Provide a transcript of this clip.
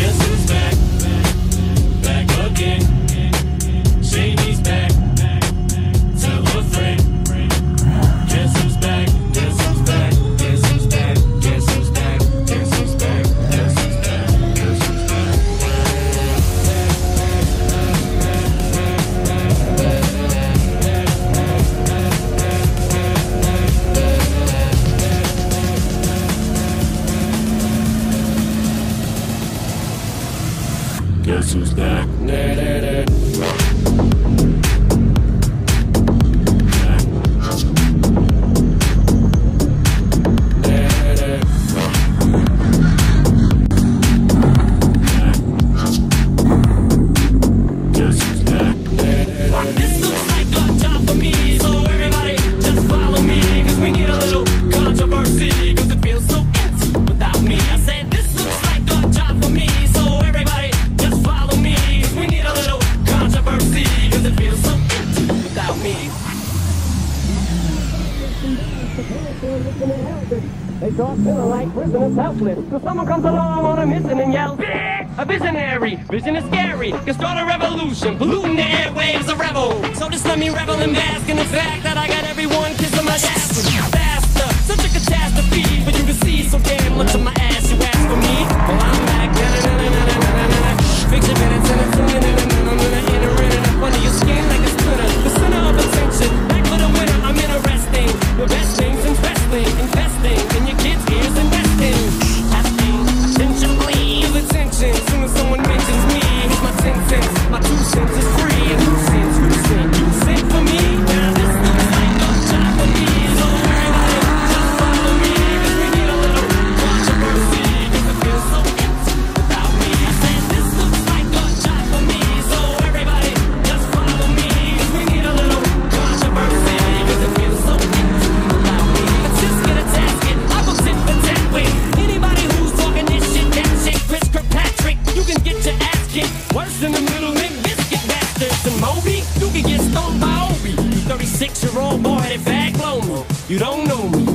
Guess who's back? Back again. Shady's back. Tell a friend. Guess who's back? Guess who's back? Guess who's back? Guess who's back? Guess who's back? Guess who's back? Guess who's back? Guess who's back? They talk feeling like prisoners helpless. So someone comes along on a mission and yells, "Big! A visionary! Vision is scary. Can start a revolution, polluting the airwaves, a rebel." So just let me revel and bask in the fact that I got everyone kissing my ass faster. Such a catastrophe for you to see. So damn much of my ass you ask for me. Well, I'm back. Fix your minutes and it's a minute and then I'm gonna enter it up under your skin like a splinter. The center of attention, back for the winner. I'm interesting. The best things investing in your kids' ears, investing. Asking attention, please. Feel attention. Soon as someone mentions me, here's my 10 cents. My 2 cents is free. And who sent? Who sent? You sent for me. Now this looks like a job for me. So everybody, just follow me. 'Cause we need a little controversy. 'Cause it feels so empty without me. I said this looks like a job for me. So everybody, just follow me. 'Cause we need a little controversy. 'Cause it feels so empty without me. Let's just get a tasket. I will sit for that way. Anybody who's talking this shit, that shit, Chris Kirkpatrick, you can get your ass kicked. Worse than the Middle Limp Biscuit bastards. And Moby, you can get stoned by Obi. You 36-year-old boy, that fag blow me. You don't know me.